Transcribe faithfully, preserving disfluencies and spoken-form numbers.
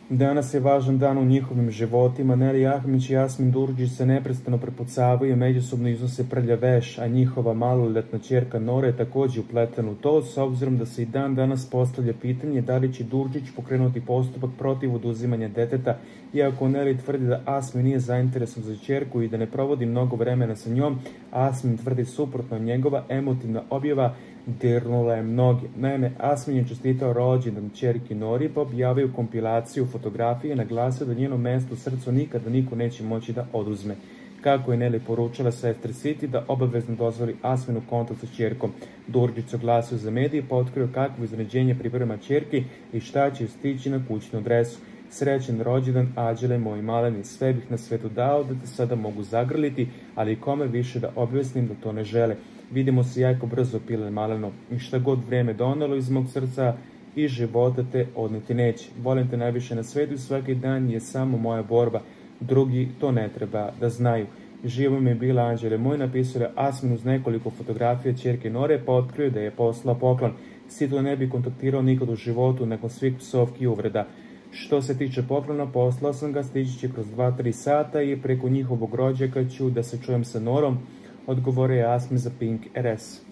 Danas je važan dan u njihovim životima. Neli Ahmić i Jasmin Durdžić se neprestano prepucavaju i međusobno iznose prlja veš, a njihova maloletna ćerka Nora je takođe upletena u to, s obzirom da se i dan danas postavlja pitanje da li će Durdžić pokrenuti postupak protiv oduzimanja deteta, iako Neli tvrdi da Asmin nije zainteresovan za ćerku i da ne provodi mnogo vremena sa njom. Asmin tvrdi suprotno, njegova emotivna objava dirnula je mnoge. Naime, Asmin je čestitao rođendan ćerki Nori, pa objavio kompilaciju fotografije i naglasio da njeno mesto u srcu nikada niko neće moći da oduzme. Kako je Neli poručila Sestre City da obavezno dozvoli Asminu kontakt sa ćerkom. Durdžić se oglasio za medije pa otkrio kakvo iznenađenje priprema ćerki i šta će stići na kućnu adresu. Srećan rođendan, Ađele, moj maleni, sve bih na svetu dao da te sada mogu zagrliti, ali kome više da obvesnim da to ne žele. Vidimo se jako brzo, pile maleno, i šta god vreme donelo iz mog srca i života te odneti neće. Volim te najviše na svetu i svaki dan je samo moja borba. Drugi to ne treba da znaju. Živo mi je bila Anđele moj, napisao je Asmin uz nekoliko fotografija ćerke Nore, pa otkrio da je poslao poklon. Sidlo ne bi kontaktirao nikad u životu nakon svih psovki i uvreda. Što se tiče poklona, poslao sam ga, stići će kroz dva tri sata i preko njihovog rođaka ću da se čujem sa Norom, odgovore je Asmin za Pink R S.